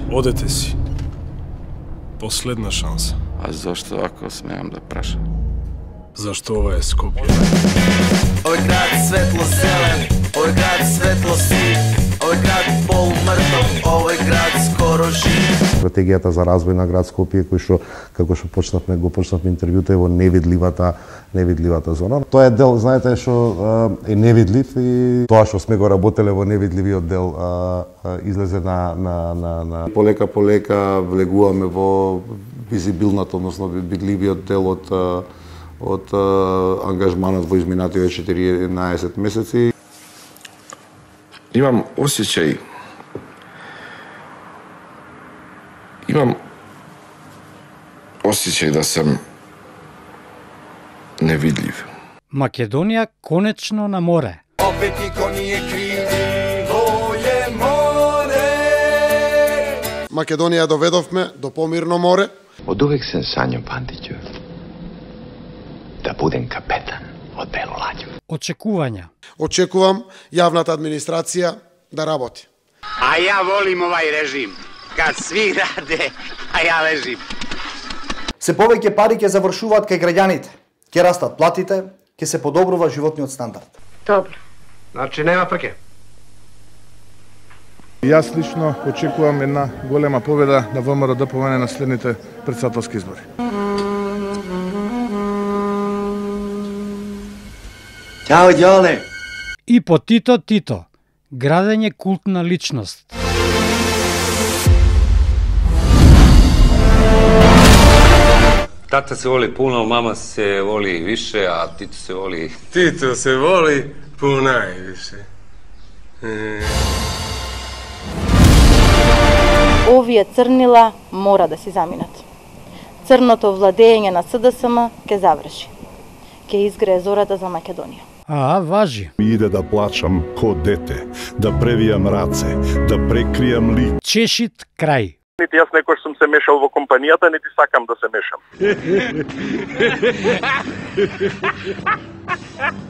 Одете си. Последна шанса. А зашто, ако смеам да прашам? Зашто ова е Скопје? Овој град светло-зелен, овој град светло-сив, овој град полумртов, овој град скоро жив. Стратегијата за развој на град Скопје, кој што како што почнавме интервјуто е во невидливата зона. Тоа е дел, знаете, што е невидлив и тоа што сме го работеле во невидливиот дел излезе на полека влегуваме во визибилната, односно видливиот дел од ангажманот во изминативе 14 месеци. Имам осеќај да сам невидлив. Македонија конечно на море. Опет нико nije криво je more. Македонија доведовме до помирно море. Од увек сам сањао, Пантиќу, да будем капетан од бело ладју. Очекувања. Очекувам јавната администрација да работи. А ја волим овај режим. Кад сви раде, а ја лежим. Се повеќе пари ќе завршуваат кај граѓаните. Ќе растат платите, ќе се подобрува животниот стандард. Добро. Значи нема прке. Јас лично очекувам една голема победа на ВМРО ДПМН на следните претседателски избори. Ćao, Đole. И по Тито, градење култна личност. Tata se voli puno, mama se voli više, a Tito se voli... Tito se voli понajviše. Овие црнила мора да си заминат. Црното владење на СДСМ ќе заврши. Ќе изгрее зората за Македонија. Важи. Иде да плачам ко дете, да превијам раце, да прекријам лик. Чешит крај. Нити јас некој сум се мешал во компанијата, нити сакам да се мешам.